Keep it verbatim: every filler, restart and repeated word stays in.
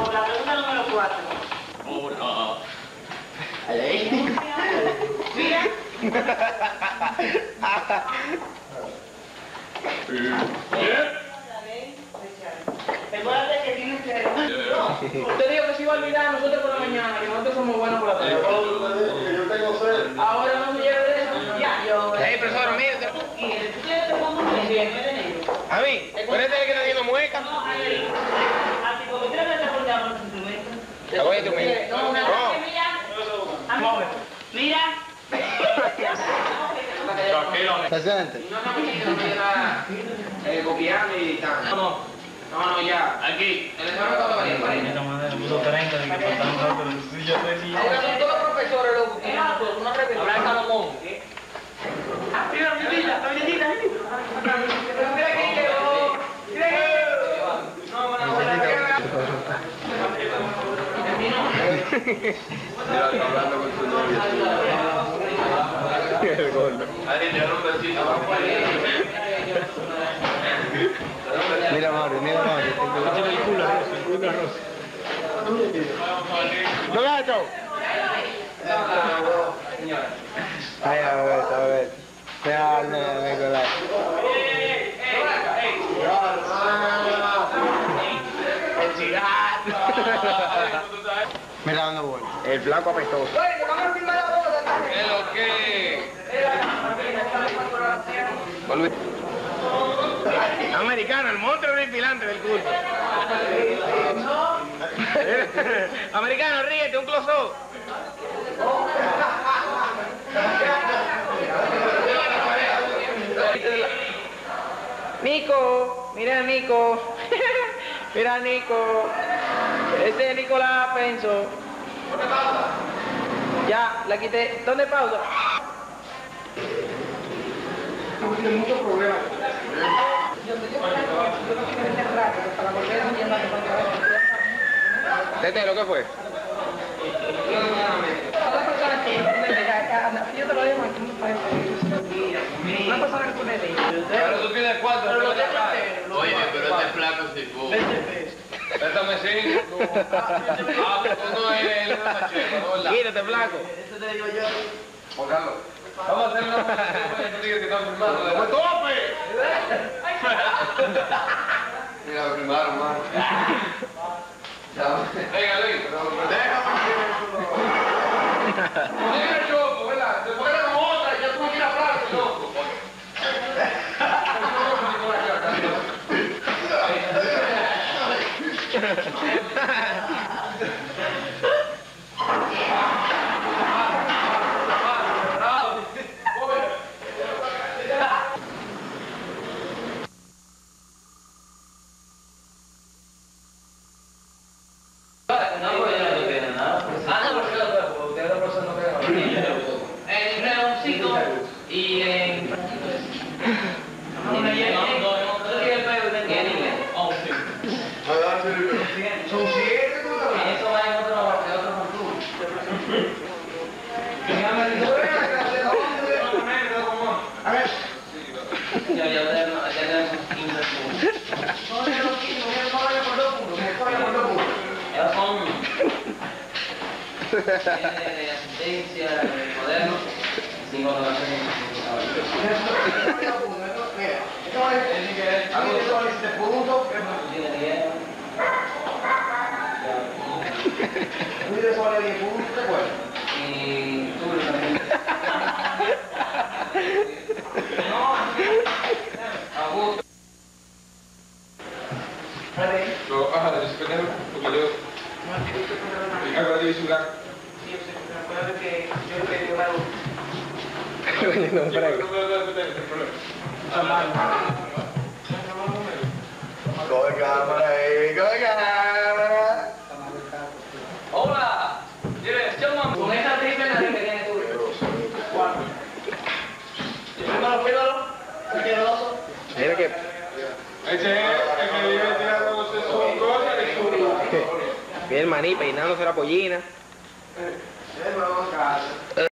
Por la pregunta número cuatro. Hola. Mira. Recuérdate que tienes que... Usted dijo que se iba a olvidar nosotros por la mañana, que nosotros somos buenos por la tarde. Yo tengo sed. Ahora no se lleve de eso. Ya, yo... Ey, profesor, mire. ¿Y el estudio te pongo un bien, no es de negro? A mí, ¿parece que está haciendo mueca? No, ahí. A psicometría me está apoyando los instrumentos. Te voy a tu mente. No, una vez que mira... Mira. Presidente. No, no, no, no, copiando y tal. No, no, no, no, ya. Aquí. El examen está bien, ¿vale? Esta madre puso treinta de que faltaban rato. Sí, yo sé, sí. Ahora son todos los profesores los que nosotros, una repetición. Hablar Salomón. Mira, mi vida, mi vida. Mira que llegó. Mira que llegó. No, no, no. Mira, está hablando con su novio. El gordo. Mira, Mauro, mira, Mauro. ¡No gato! Ay, a ver, a ver. Mira, Nicolás. Mira dónde voy. El flaco apestoso. ¿Qué lo que? Volví. Americano, el monstruo desfilante del curso. Americano, ríete, un close-up. Nico, mira a Nico. Mira a Nico. Este es Nicolás Penso. ¿Dónde pausa? Ya, la quité. ¿Dónde pausa? Hay muchos problemas. Tete, ¿lo que fue? Yo te lo digo aquí. Una persona que pone ahí. Pero tú tienes cuatro. Oye, pero este flaco se fue. Préstame cinco. Ah, tú no eres el machete, ¿no? Quítate, flaco. Eso te digo yo. Juan Carlos. Vamos a hacer una cosa que están filmando. ¡Pues tope! Mira, lo filmaron, mano. Venga, Luis. Déjame que Mira el choco, ¿verdad? Se fue como otra y ya tuve que ir a plaza, choco. En Redoncito y en... Son siete, eso va en otro parte, otro futuro. A ver. Ya, ya, ya, ya, quince puntos. No, ya los quince, no, no vaya por dos puntos, me vaya por dos puntos. Esos son... de asistencia, de moderno, sin colaboración. Mira, esto es... Algo de siete puntos, tiene diez. Muy de sobre diez puntos, ¿te acuerdas? Y tú también. No, a gusto. Lo, ajá, de suspender, porque yo... Hago la división blanca. Sí, yo sé, pero acuérdate que yo le digo algo. Coño, no, para que... Coge cámara, eh, coge cámara. Hola, dirección, con esa triple la que tiene tú. Cuatro. Primero, pídalo, cualquier Mira que... Ese es el que vive tirándose sus cosas y su... Bien, maní, peinándose la pollina.